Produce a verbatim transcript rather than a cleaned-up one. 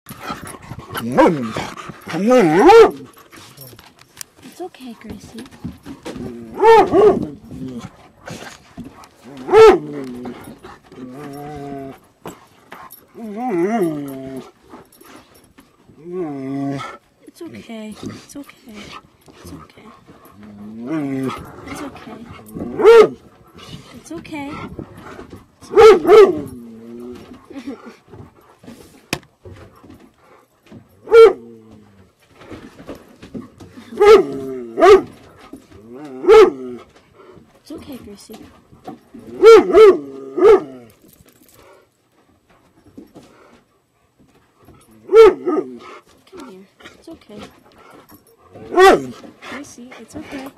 It's okay, Gracie. It's okay. It's okay. It's okay. It's okay. It's okay. It's okay, Gracie. Come here. It's okay. Gracie, it's okay.